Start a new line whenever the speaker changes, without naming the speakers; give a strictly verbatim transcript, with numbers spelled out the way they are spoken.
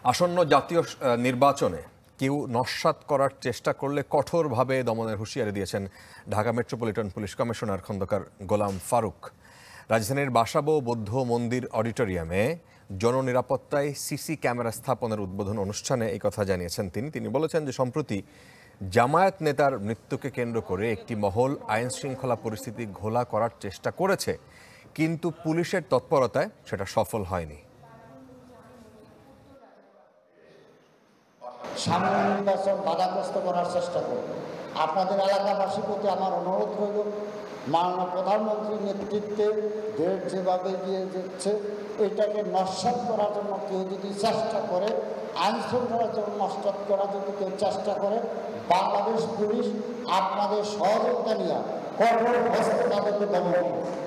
আসন্ন জাতীয় নির্বাচনে কেউ নস্যাৎ করার চেষ্টা করলে কঠোরভাবে দমনের হুঁশিয়ারি দিয়েছেন Dhaka metropolitan police commissioner Khandaker Golam Faruk. রাজধানীর বাসাবো বৌদ্ধ মন্দির অডিটোরিয়ামে জননিরাপত্তায় সিসি ক্যামেরা স্থাপনের উদ্বোধন অনুষ্ঠানে এই কথা জানিয়েছেন তিনি তিনি বলেছেন যে সম্প্রতি জামায়াত নেতার মৃত্যুকে কেন্দ্র করে একটি মহল আইন শৃঙ্খলা পরিস্থিতি ঘোলা করার চেষ্টা করেছে, কিন্তু পুলিশের তৎপরতায় সেটা সফল হয়নি।
সামনে নির্বাচন বাধাগ্রস্ত করার চেষ্টা করব। আপনাদের এলাকাবাসীর প্রতি আমার অনুরোধ রইল, মাননীয় প্রধানমন্ত্রীর নেতৃত্বে দেশ যেভাবে এগিয়ে যাচ্ছে, এটাকে নস্যাৎ করার জন্য কেউ যদি চেষ্টা করে, আইন শৃঙ্খলার জন্য নস্যাৎ করার জন্য কেউ চেষ্টা করে, বাংলাদেশ পুলিশ আপনাদের সহযোগিতা নিয়ে কঠোর হস্তে তাদেরকে দমন করবে।